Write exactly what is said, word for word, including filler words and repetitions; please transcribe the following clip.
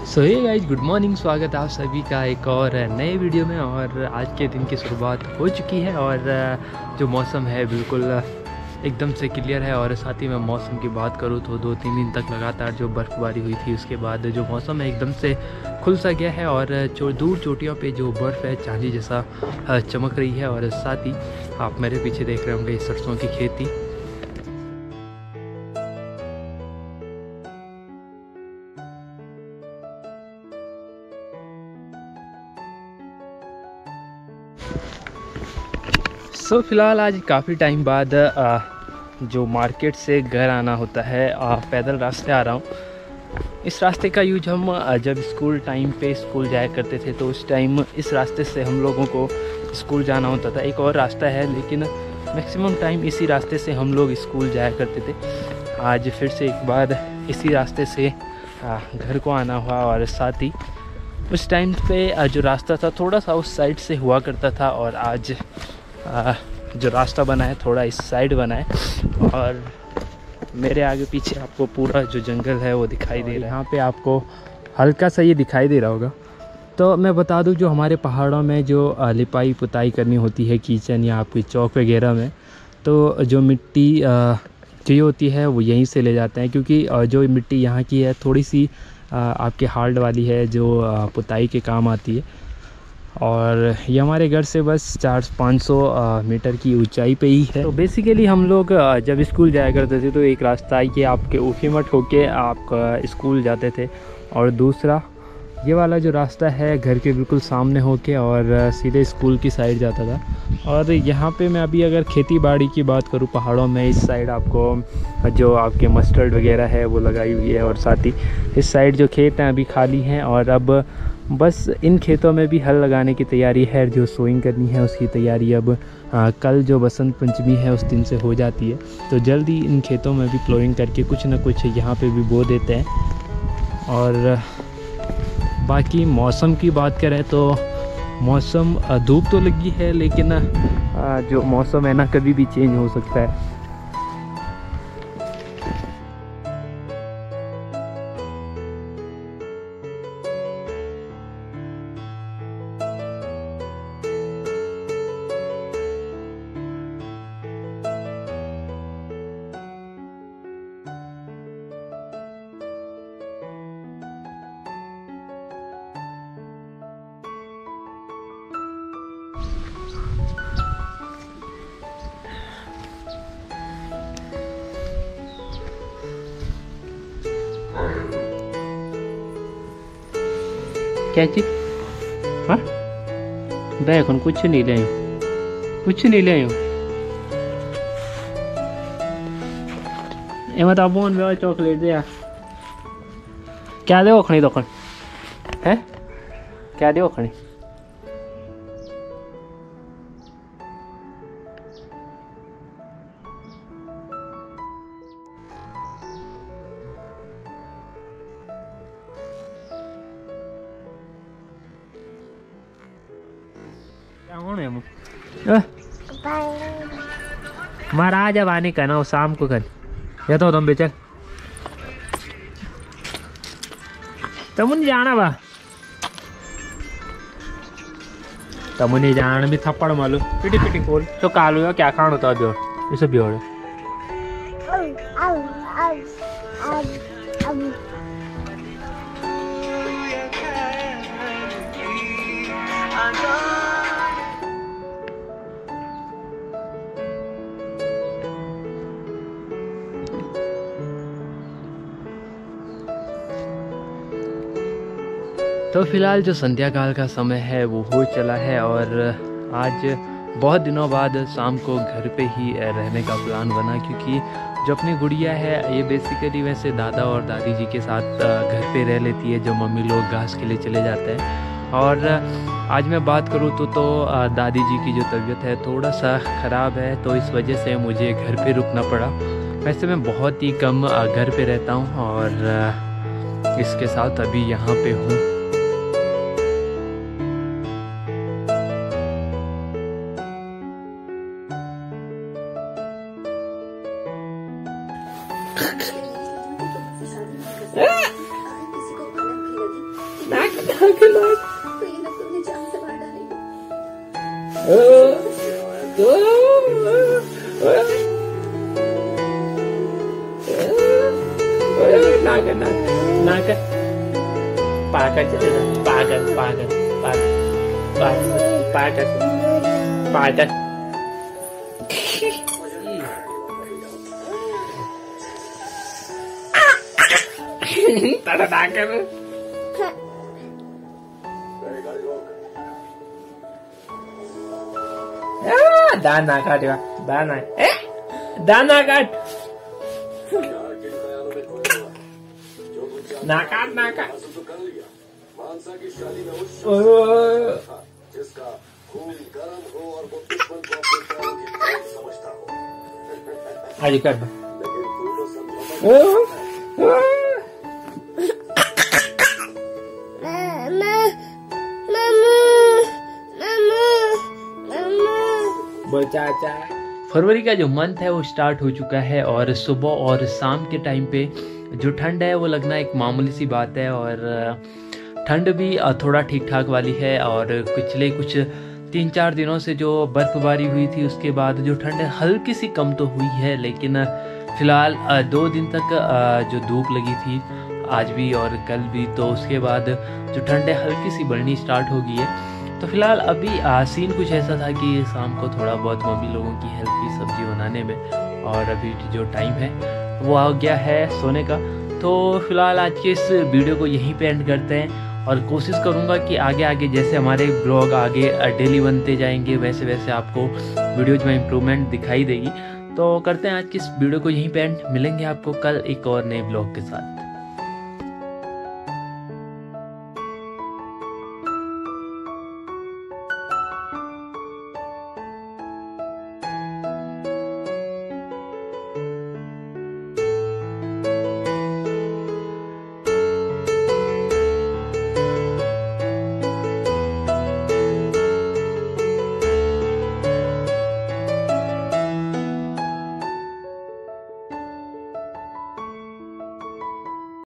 सो hey guys, good morning. स्वागत है आप सभी का एक और नए वीडियो में। और आज के दिन की शुरुआत हो चुकी है और जो मौसम है बिल्कुल एकदम से क्लियर है। और साथ ही मैं मौसम की बात करूँ तो दो तीन दिन तक लगातार जो बर्फ़बारी हुई थी उसके बाद जो मौसम है एकदम से खुल सा गया है। और जो दूर चोटियों पे जो बर्फ़ है चांदी जैसा चमक रही है। और साथ ही आप मेरे पीछे देख रहे होंगे सरसों की खेती। सो so, फ़िलहाल आज काफ़ी टाइम बाद आ, जो मार्केट से घर आना होता है, आ, पैदल रास्ते आ रहा हूँ। इस रास्ते का यूज हम आ, जब स्कूल टाइम पे स्कूल जाया करते थे तो उस टाइम इस रास्ते से हम लोगों को स्कूल जाना होता था। एक और रास्ता है लेकिन मैक्सिमम टाइम इसी रास्ते से हम लोग स्कूल जाया करते थे। आज फिर से एक बार इसी रास्ते से आ, घर को आना हुआ। और साथ ही उस टाइम पे जो रास्ता था थोड़ा सा उस साइड से हुआ करता था और आज आ, जो रास्ता बना है थोड़ा इस साइड बना है। और मेरे आगे पीछे आपको पूरा जो जंगल है वो दिखाई दे रहा है। यहाँ पे आपको हल्का सा ये दिखाई दे रहा होगा। तो मैं बता दूँ, जो हमारे पहाड़ों में जो लिपाई पुताई करनी होती है किचन या आपकी चौक वगैरह में, तो जो मिट्टी चाहिए होती है वो यहीं से ले जाते हैं। क्योंकि जो मिट्टी यहाँ की है थोड़ी सी आपके हार्ड वाली है जो पुताई के काम आती है। और ये हमारे घर से बस चार पाँच सौ मीटर की ऊंचाई पे ही है। तो बेसिकली हम लोग जब स्कूल जाया करते थे तो एक रास्ता है कि आपके ऊखीमठ होके आप स्कूल जाते थे, और दूसरा ये वाला जो रास्ता है घर के बिल्कुल सामने होके और सीधे स्कूल की साइड जाता था। और यहाँ पे मैं अभी अगर खेती बाड़ी की बात करूँ पहाड़ों में, इस साइड आपको जो आपके मस्टर्ड वगैरह है वो लगाई हुई है। और साथ ही इस साइड जो खेत हैं अभी खाली हैं और अब बस इन खेतों में भी हल लगाने की तैयारी है। जो सोइंग करनी है उसकी तैयारी अब आ, कल जो बसंत पंचमी है उस दिन से हो जाती है। तो जल्दी इन खेतों में भी प्लोइंग करके कुछ ना कुछ यहाँ पे भी बो देते हैं। और बाकी मौसम की बात करें तो मौसम धूप तो लगी है लेकिन आ, जो मौसम है ना कभी भी चेंज हो सकता है। क्या चीज? हाँ देख कुछ नहीं ले कुछ नहीं ले एम तो बोन में चॉकलेट दे क्या दे ओखनी दोखन है क्या दे ओखनी महाराज अब आने का ना वो शाम को कर या तो तुम बेचल तमुन जाना बा तमुन जान भी थप्पड़ मालूम पिटी पिटी खोल तो कालू क्या खान होता है ये सब बियोड़ तो फिलहाल जो संध्या काल का समय है वो हो चला है। और आज बहुत दिनों बाद शाम को घर पे ही रहने का प्लान बना। क्योंकि जो अपनी गुड़िया है ये बेसिकली वैसे दादा और दादी जी के साथ घर पे रह लेती है, जो मम्मी लोग घास के लिए चले जाते हैं। और आज मैं बात करूँ तो तो दादी जी की जो तबीयत है थोड़ा सा ख़राब है, तो इस वजह से मुझे घर पे रुकना पड़ा। वैसे मैं बहुत ही कम घर पे रहता हूँ और इसके साथ अभी यहाँ पे हूँ। नाक नाक तो ये लोग तुमने जान से मार डालेंगे। नाक नाक नाक पागल पागल पागल पागल पागल पागल तारा नाक दाना काट दाना दाना काट नाका नाका जिसका खून गर्म हो और वो दुश्मन को अपने पैरों की तरफ समझता हो। आज कर लेकिन तू तो समझ चाचा। फरवरी का जो मंथ है वो स्टार्ट हो चुका है और सुबह और शाम के टाइम पे जो ठंड है वो लगना एक मामूली सी बात है और ठंड भी थोड़ा ठीक ठाक वाली है। और पिछले कुछ तीन चार दिनों से जो बर्फबारी हुई थी उसके बाद जो ठंड है हल्की सी कम तो हुई है, लेकिन फ़िलहाल दो दिन तक जो धूप लगी थी आज भी और कल भी, तो उसके बाद जो ठंड है हल्की सी बढ़नी स्टार्ट हो गई है। तो फिलहाल अभी सीन कुछ ऐसा था कि शाम को थोड़ा बहुत मम्मी लोगों की हेल्प की सब्जी बनाने में, और अभी जो टाइम है वो आ गया है सोने का। तो फिलहाल आज के इस वीडियो को यहीं पे एंड करते हैं और कोशिश करूँगा कि आगे आगे जैसे हमारे ब्लॉग आगे डेली बनते जाएंगे वैसे वैसे आपको वीडियोज में इम्प्रूवमेंट दिखाई देगी। तो करते हैं आज की इस वीडियो को यहीं पे एंड, मिलेंगे आपको कल एक और नए ब्लॉग के साथ।